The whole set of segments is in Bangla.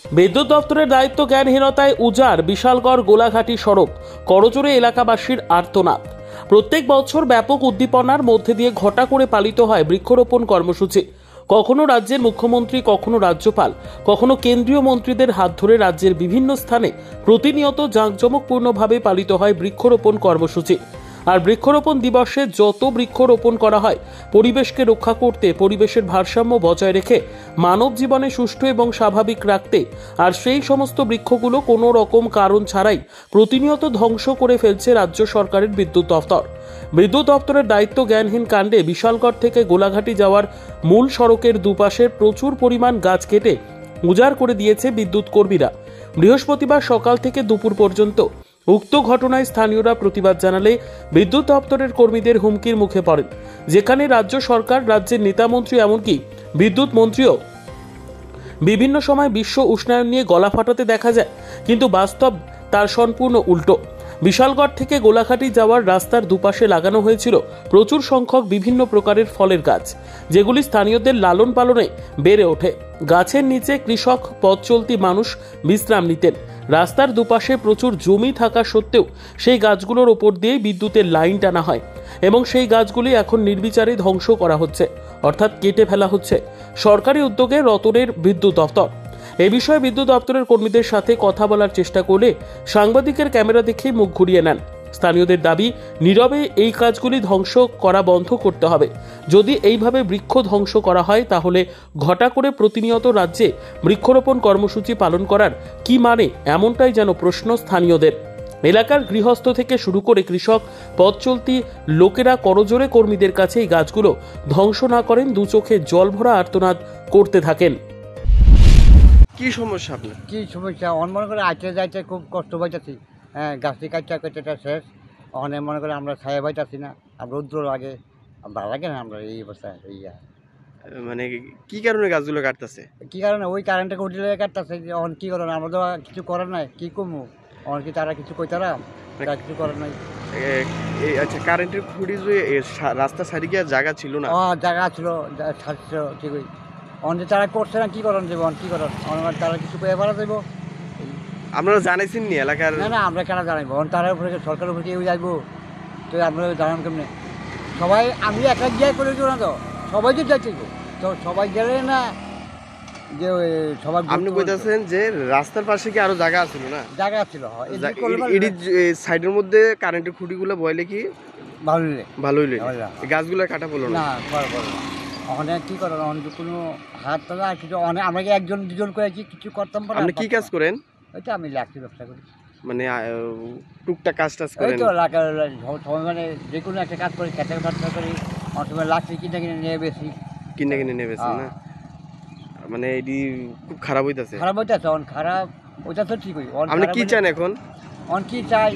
বিদ্যুৎ দপ্তরের দায়িত্ব জ্ঞানহীনতায় উজাড় বিশালগড় গোলাঘাটি সড়ক, করজোড়ে এলাকাবাসীর আর্তনাদ। প্রত্যেক বছর ব্যাপক উদ্দীপনার মধ্যে দিয়ে ঘটা করে পালিত হয় বৃক্ষরোপণ কর্মসূচি। কখনো রাজ্যের মুখ্যমন্ত্রী, কখনো রাজ্যপাল, কখনো কেন্দ্রীয় মন্ত্রীদের হাত ধরে রাজ্যের বিভিন্ন স্থানে প্রতিনিয়ত জাঁকজমকপূর্ণভাবে পালিত হয় বৃক্ষরোপণ কর্মসূচি। আর বৃক্ষরোপণ দিবসে যত বৃক্ষরোপণ করা হয় পরিবেশকে রক্ষা করতে, পরিবেশের ভারসাম্য বজায় রেখে মানব জীবনে সুষ্ঠু এবং স্বাভাবিক রাখতে। আর সেই সমস্ত বৃক্ষগুলো কোনো রকম কারণ ছাড়াই প্রতিনিয়ত ধ্বংস করে ফেলছে রাজ্য সরকারের বিদ্যুৎ দপ্তর। বিদ্যুৎ দপ্তরের দায়িত্ব জ্ঞানহীন কাণ্ডে বিশালগড় থেকে গোলাঘাটি যাওয়ার মূল সড়কের দুপাশের প্রচুর পরিমাণ গাছ কেটে উজাড় করে দিয়েছে বিদ্যুৎ কর্মীরা। বৃহস্পতিবার সকাল থেকে দুপুর পর্যন্ত উক্ত ঘটনায় স্থানীয়রা প্রতিবাদ জানালে বিদ্যুৎ দপ্তরের কর্মীদের হুমকির মুখে পড়েন, যেখানে রাজ্য সরকার, রাজ্যের নেতামন্ত্রী, এমনকি বিদ্যুৎ মন্ত্রীও বিভিন্ন সময় বিশ্ব উষ্ণায়ন নিয়ে গলা ফাটাতে দেখা যায়, কিন্তু বাস্তব তার সম্পূর্ণ উল্টো। বিশালগড় থেকে গোলাঘাটি যাওয়ার রাস্তার দুপাশে লাগানো হয়েছিল প্রচুর সংখ্যক বিভিন্ন প্রকারের ফলের গাছ, যেগুলি স্থানীয়দের লালন পালনে বেড়ে ওঠে। গাছের নিচে কৃষক, পথ চলতি মানুষ বিশ্রাম নিতেন। রাস্তার দুপাশে প্রচুর জমি থাকা সত্ত্বেও সেই গাছগুলোর ওপর দিয়ে বিদ্যুতের লাইন টানা হয় এবং সেই গাছগুলি এখন নির্বিচারে ধ্বংস করা হচ্ছে, অর্থাৎ কেটে ফেলা হচ্ছে। সরকারি উদ্যোগে রতনের বিদ্যুৎ দপ্তর। এ বিষয়ে বিদ্যুৎ দপ্তরের কর্মীদের সাথে কথা বলার চেষ্টা করলে সাংবাদিকের ক্যামেরা দেখে মুখ ঘুরিয়ে নেন। স্থানীয়দের দাবি, নীরবে এই কাজগুলি ধ্বংস করা বন্ধ করতে হবে। যদি এইভাবে বৃক্ষ ধ্বংস করা হয় তাহলে ঘটা করে প্রতিনিয়ত রাজ্যে বৃক্ষরোপণ কর্মসূচি পালন করার কি মানে, এমনটাই যেন প্রশ্ন স্থানীয়দের। এলাকার গৃহস্থ থেকে শুরু করে কৃষক, পথ চলতি লোকেরা করজোড়ে কর্মীদের কাছে এই গাছগুলো ধ্বংস না করেন দু চোখে জল ভরা আর্তনাদ করতে থাকেন। কি সমস্যা আপনার? কি সমস্যা? মনে করে আইতে যাইতে খুব কষ্ট পাইতেছি। হ্যাঁ, গাছটি কাটতে কাটতে শেষ। ওখানে মনে করে আমরা ছায়া পাইতেছি না, আর রৌদ্র লাগে, ভালো লাগে না। আমরা এই অবস্থায় মানে কি কারণে গাছগুলো কাটতেছে? কি কারণে ওই কারেন্টটাকে উঠিলে কাটতেছে। এখন কি করেন, আমরা তো কিছু করার নাই, কি কমু? অন কি তারা কিছু কইতারা? তারা কিছু করার নাই। আচ্ছা, কারেন্টের খুঁটি যে রাস্তা সারি গিয়ে জায়গা ছিল না? জায়গা ছিল, ছাড়ছিল ঠিকই। অনেক তারা করছে না, কি করেন দেবো, কি করেন? তারা কিছু কয়ে পারা যাইব। আপনারা জানাইছেন নি এলাকার? না, আমরা কেন জানাইবো? তার উপরে সরকারের উপরে কেউ যাইবো, তো আমরা জানান কেমনি? সবাই আমি একা গিয়ে করে দিব না, তো সবাই তো যাইতে, তো সবাই গেলে না যে সবাই। আপনি বলতেছেন যে রাস্তার পাশে কি আরো জায়গা ছিল না? জায়গা ছিল, সাইডের মধ্যে কারেন্টের খুঁটিগুলো বইলে কি ভালোই গাছগুলো কাটা পড়লো না? ওখানে কি করেন, অনেক কোনো হাত তোলা কিছু, অনেক আমরা একজন দুজন করে কিছু করতাম। আপনি কি কাজ করেন? ওইটা আমি লাকড়ি ব্যবসা করি। মানে টুকটাক কাজ টাজ করেন? তো মানে যে কোনো একটা কাজ করি, খেতে ব্যবসা করি। অনেক সময় লাকড়ি কিনে নিয়ে বেশি নিয়ে বেশি না? মানে এটি খুব খারাপ হইতাছে। অন খারাপ, ওইটা তো ঠিকই। আপনি কি চান এখন? অন কি চাই,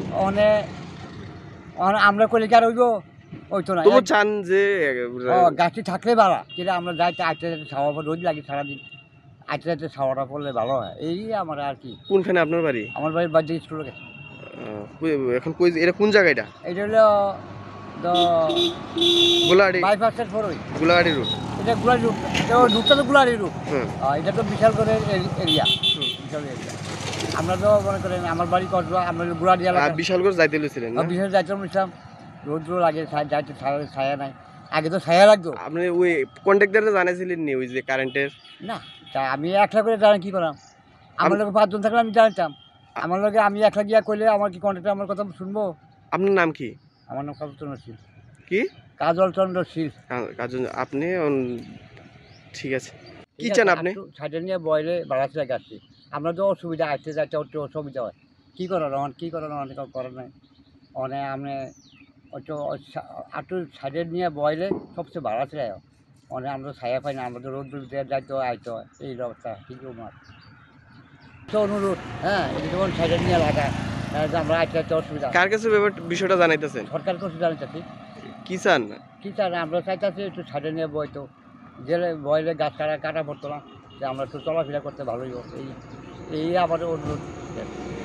আমরা করলে কি আর হইব? ওই তো না, তবু চান যে গাছটি থাকলে ভালো, কিন্তু আমরা যাইতে আইতে যাইতে ছাওয়া রোদ লাগে সারাদিন, আইতে যাইতে ছাওয়াটা পড়লে ভালো হয়। এই আমার আর কি। কোনখানে আপনার বাড়ি? আমার বাড়ির বাড়ি স্কুলে গেছে। এখন এটা কোন জায়গা? এটা হলো গোলাহাটি বাইপাসের পরই গোলাহাটি রোড। এটা গোলাহাটি রুট, রুটটা তো গোলাহাটি রুট। এটা তো বিশালগড়ের এরিয়া, বিশাল এরিয়া। আমরা তো মনে করেন আমার বাড়ি কসবা, আমরা গোলাহাটি এলাকা। বিশালগড় যাইতে লইছিলেন? বিশাল যাইতে নিছিলাম, রৌদ্র লাগে, যাইতে ছায়া নাই। আগে তো ছায়া লাগতো। আপনি ওই কন্ট্রাক্টরে জানাইছিলেন নি ওই যে কারেন্টের? না, আমি একলা করে জানি কি করাম? আমার লোক 5 জন থাকলে আমি জানতাম। আমার লোকে আমি একলা গিয়া কইলে আমার কি কন্ট্রাক্টর আমার কথা শুনবো? আপনার নাম কি? আমার নাম কাজল চন্দ্র শীল। কি? কাজল চন্দ্র শীল। আপনি ঠিক আছে, কি চান আপনি? সাইডে নিয়ে বয়লে বাড়াচ্ছে গাছটি। আমরা তো অসুবিধা, আসতে যাইতে একটু অসুবিধা হয়। কি করার অনেক করার নাই। অনেক আপনি একটু সাইডে নিয়ে বয়লে সবচেয়ে বাড়াচ্ছে। অনেক আমরা ছায়া পাই না, আমরা তো রোদ যাইতে হয়, আইতে হয়, এই অবস্থা। ঠিক আমার তো অনুরোধ, হ্যাঁ, এটা যখন সাইডে নিয়ে লাগা, আমরা আইতে যাইতে অসুবিধা। কার কাছে বিষয়টা জানাইতেছেন? সরকার কাছে জানাইতেছি। কি চান? আমরা চাইতেছি একটু সাইডে নিয়ে বইতো, গেলে বয়লে গাছ কাটা পড়তো না, যে আমরা একটু চলাফেরা করতে ভালোই হোক। এই আমাদের অনুরোধ।